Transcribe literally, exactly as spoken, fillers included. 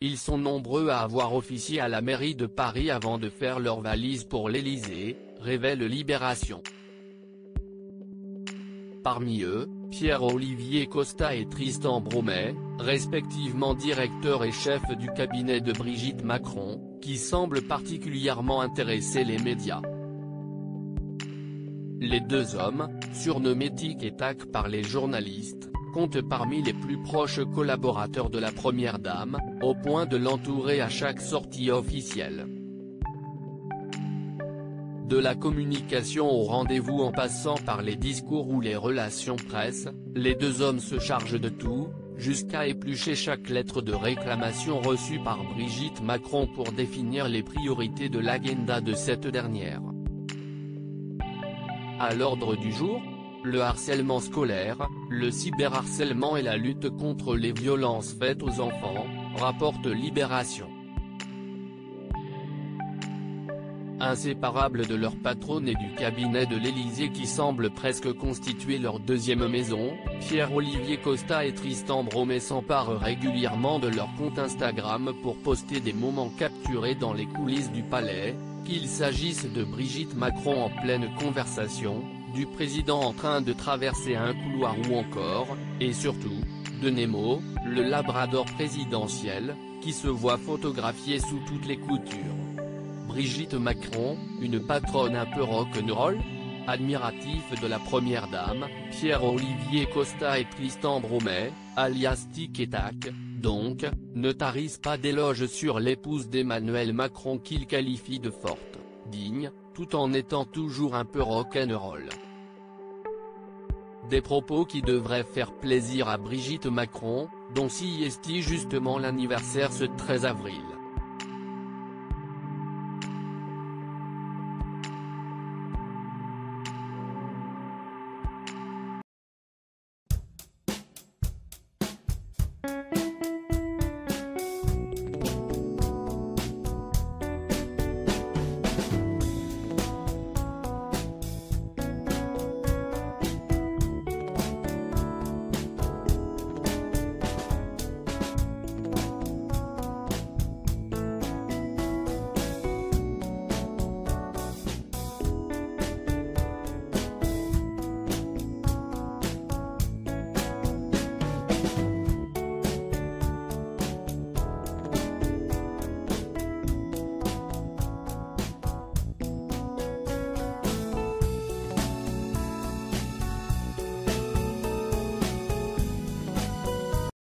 Ils sont nombreux à avoir officié à la mairie de Paris avant de faire leur valise pour l'Élysée, révèle Libération. Parmi eux, Pierre-Olivier Costa et Tristan Bromet, respectivement directeur et chef du cabinet de Brigitte Macron, qui semblent particulièrement intéresser les médias. Les deux hommes, surnommés Tic et Tac par les journalistes, comptent parmi les plus proches collaborateurs de la Première Dame, au point de l'entourer à chaque sortie officielle. De la communication au rendez-vous en passant par les discours ou les relations presse, les deux hommes se chargent de tout, jusqu'à éplucher chaque lettre de réclamation reçue par Brigitte Macron pour définir les priorités de l'agenda de cette dernière. À l'ordre du jour, le harcèlement scolaire, le cyberharcèlement et la lutte contre les violences faites aux enfants, rapporte Libération. Inséparables de leur patronne et du cabinet de l'Élysée qui semble presque constituer leur deuxième maison, Pierre-Olivier Costa et Tristan Bromet s'emparent régulièrement de leur compte Instagram pour poster des moments capturés dans les coulisses du palais, qu'il s'agisse de Brigitte Macron en pleine conversation, du président en train de traverser un couloir ou encore, et surtout, de Nemo, le labrador présidentiel, qui se voit photographié sous toutes les coutures. Brigitte Macron, une patronne un peu rock'n'roll? Admiratif de la Première Dame, Pierre-Olivier Costa et Tristan Bromet, alias Tic et Tac, donc, ne tarissent pas d'éloges sur l'épouse d'Emmanuel Macron qu'ils qualifient de forte, digne, tout en étant toujours un peu rock'n'roll. Des propos qui devraient faire plaisir à Brigitte Macron, dont si est justement l'anniversaire ce treize avril.